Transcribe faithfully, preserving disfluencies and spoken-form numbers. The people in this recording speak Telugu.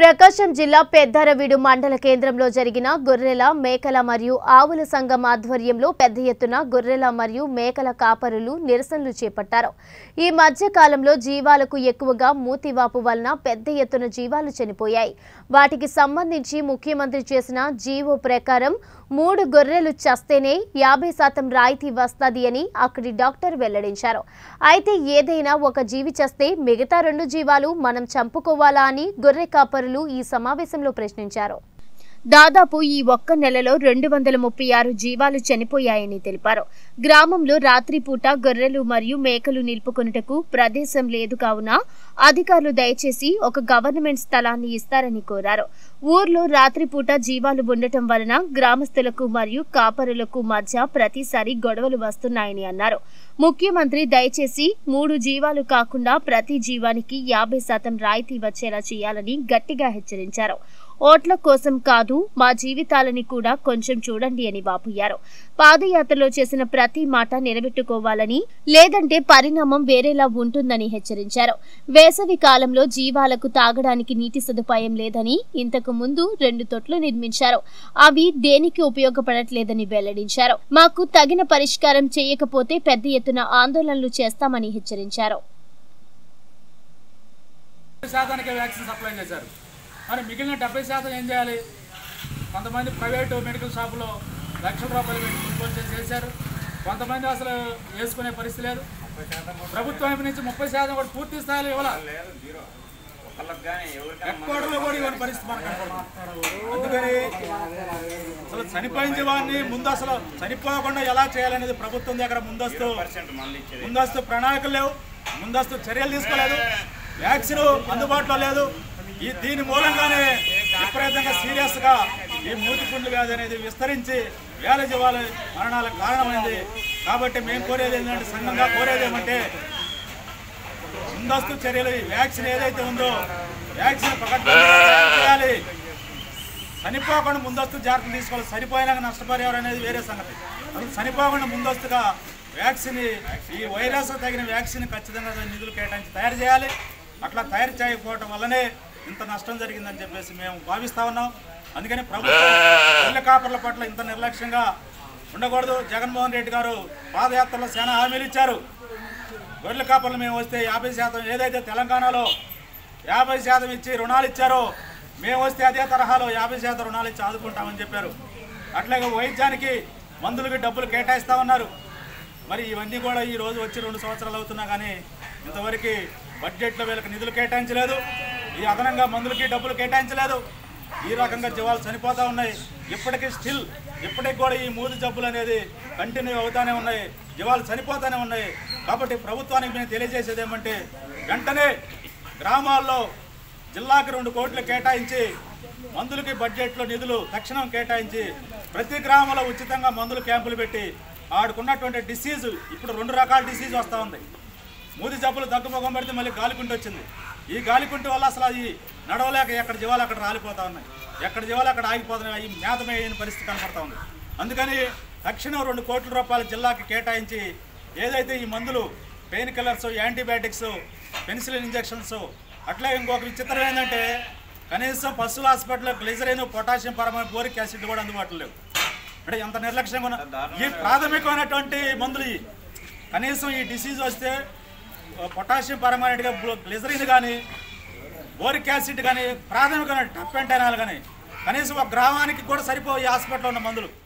ప్రకాశం జిల్లా పెద్దారవీడు మండల కేంద్రంలో జరిగిన గొర్రెల మేకల మరియు ఆవుల సంఘం ఆధ్వర్యంలో పెద్ద ఎత్తున గొర్రెల మరియు మేకల కాపరులు నిరసనలు చేపట్టారు। ఈ మధ్య కాలంలో జీవాలకు ఎక్కువగా మూతివాపు వలన పెద్ద ఎత్తున జీవాలు చనిపోయాయి। వాటికి సంబంధించి ముఖ్యమంత్రి చేసిన జీవో ప్రకారం మూడు గొర్రెలు చస్తేనే యాభై శాతం రాయితీ వస్తది అని అక్కడి డాక్టర్ వెల్లడించారు। అయితే ఏదైనా ఒక జీవి చస్తే మిగతా రెండు జీవాలు మనం చంపుకోవాలా అని గొర్రె కాపరులు ఈ సమావేశంలో ప్రశ్నించారు। దాదాపు ఈ ఒక్క నెలలో రెండు వందల ముప్పై ఆరు జీవాలు చనిపోయాయని తెలిపారు। గ్రామంలో రాత్రిపూట గొర్రెలు మరియు మేకలు నిలుపుకొనుటకు ప్రదేశం లేదు కావున అధికారులు దయచేసి ఒక గవర్నమెంట్ స్థలాన్ని ఇస్తారని కోరారు। ఊర్లో రాత్రిపూట జీవాలు ఉండటం వలన గ్రామస్తులకు మరియు కాపరులకు మధ్య ప్రతిసారి గొడవలు వస్తున్నాయని అన్నారు। ముఖ్యమంత్రి దయచేసి మూడు జీవాలు కాకుండా ప్రతి జీవానికి యాభై శాతం రాయితీ వచ్చేలా చేయాలని గట్టిగా హెచ్చరించారు। ఓట్ల కోసం కాదు మా జీవితాలని కూడా కొంచెం చూడండి అని వాపోయారు। పాదయాత్రలో చేసిన ప్రతి మాట నిలబెట్టుకోవాలని లేదంటే పరిణామం వేరేలా ఉంటుందని హెచ్చరించారు। వేసవి కాలంలో జీవాలకు తాగడానికి నీటి సదుపాయం లేదని ఇంతకు ముందు రెండు తొట్లు నిర్మించారు, అవి దేనికి ఉపయోగపడట్లేదని వెల్లడించారు। మాకు తగిన పరిష్కారం చేయకపోతే పెద్ద ఎత్తున ఆందోళనలు చేస్తామని హెచ్చరించారు। మరి మిగిలిన డెబ్బై శాతం ఏం చేయాలి? కొంతమంది ప్రైవేటు మెడికల్ షాపులో లక్షల రూపాయలు పెట్టి కొనుగోలు చేశారు, కొంతమంది అసలు వేసుకునే పరిస్థితి లేదు। ప్రభుత్వం వైపు నుంచి ముప్పై శాతం కూడా పూర్తి స్థాయిలో ఇవ్వాలి, ఎక్కడలో కూడా ఇవ్వని పరిస్థితి మనకు కనపడుతుంది। అందుకని అసలు చనిపోయిన జీవాన్ని ముందు అసలు చనిపోకుండా ఎలా చేయాలనేది ప్రభుత్వం దగ్గర ముందస్తు ముందస్తు ప్రణాళికలు లేవు, ముందస్తు చర్యలు తీసుకోలేదు, వ్యాక్సిన్ అందుబాటులో లేదు। ఈ దీని మూలంగానే విపరీతంగా సీరియస్ గా ఈ మూతిపుండ్లు వ్యాధి అనేది విస్తరించి వేల జీవాల మరణాలకు కారణమైంది। కాబట్టి మేము కోరేది ఏంటంటే, సంఘంగా కోరేది ఏమంటే ముందస్తు చర్యలు, వ్యాక్సిన్ ఏదైతే ఉందో వ్యాక్సిన్ చేయాలి, చనిపోకుండా ముందస్తు జాగ్రత్తలు తీసుకోవాలి। చనిపోయినాక నష్టపరిహారం అనేది వేరే సంగతి, అసలు చనిపోకుండా ముందస్తుగా వ్యాక్సిన్, ఈ వైరస్ తగిన వ్యాక్సిన్ ఖచ్చితంగా నిధులు కేటాయించి తయారు చేయాలి। అట్లా తయారు చేయకపోవడం వల్లనే ఇంత నష్టం జరిగిందని చెప్పేసి మేము భావిస్తా ఉన్నాం। అందుకని ప్రభుత్వం గొర్రెల కాపర్ల పట్ల ఇంత నిర్లక్ష్యంగా ఉండకూడదు। జగన్మోహన్ రెడ్డి గారు పాదయాత్రలో చాలా హామీలు ఇచ్చారు, గొర్రెల కాపర్లు మేము వస్తే యాభై శాతం ఏదైతే తెలంగాణలో యాభై శాతం ఇచ్చి రుణాలు ఇచ్చారో మేము వస్తే అదే తరహాలో యాభై శాతం రుణాలు ఇచ్చి ఆదుకుంటామని చెప్పారు। అట్లాగే వైద్యానికి మందులకి డబ్బులు కేటాయిస్తా ఉన్నారు। మరి ఇవన్నీ కూడా ఈ రోజు వచ్చి రెండు సంవత్సరాలు అవుతున్నా కానీ ఇంతవరకు బడ్జెట్లో వీళ్ళకి నిధులు కేటాయించలేదు, ఈ అదనంగా మందులకి డబ్బులు కేటాయించలేదు। ఈ రకంగా జీవాలు చనిపోతూ ఉన్నాయి, ఇప్పటికీ స్టిల్ ఇప్పటికి కూడా ఈ మూడు జబ్బులు అనేది కంటిన్యూ అవుతూనే ఉన్నాయి, జీవాలు చనిపోతూనే ఉన్నాయి। కాబట్టి ప్రభుత్వానికి మేము తెలియజేసేది ఏమంటే, వెంటనే గ్రామాల్లో జిల్లాకి రెండు కోట్లు కేటాయించి మందులకి బడ్జెట్లో నిధులు తక్షణం కేటాయించి ప్రతి గ్రామంలో ఉచితంగా మందులు క్యాంపులు పెట్టి ఆడుకున్నటువంటి డిసీజు, ఇప్పుడు రెండు రకాల డిసీజ్ వస్తూ ఉంది। మూది జబ్బులు దగ్గుముఖం పడితే మళ్ళీ గాలికుంటు వచ్చింది, ఈ గాలికుంటు వల్ల అసలు ఈ నడవలేక ఎక్కడ జీవాలు అక్కడ రాలిపోతూ ఉన్నాయి, ఎక్కడ జీవాలు అక్కడ ఆగిపోతున్నాయి, ఈ మేతమయ్యే పరిస్థితి కనపడతా ఉంది। అందుకని తక్షణం రెండు కోట్ల రూపాయలు జిల్లాకి కేటాయించి ఏదైతే ఈ మందులు pain killers, antibiotics, penicillin injections, అట్లా ఇంకొక విచిత్రం ఏంటంటే కనీసం పశువుల హాస్పిటల్లో గ్లిజరిన్, పొటాషియం పరమాయిడ్, బోరిక్ యాసిడ్ కూడా అందుబాటులో లేవు। అంటే ఎంత నిర్లక్ష్యంగా ఉన్న ఈ ప్రాథమికమైనటువంటి మందులు, కనీసం ఈ డిసీజ్ వస్తే పొటాషియం పరమాయిడ్గా గ్లిజరిన్ కానీ, బోరిక్ యాసిడ్ కానీ, ప్రాథమికమైన టప్ అండ్ టైనాల్ కానీ కనీసం ఒక గ్రామానికి కూడా సరిపోయి హాస్పిటల్లో ఉన్న మందులు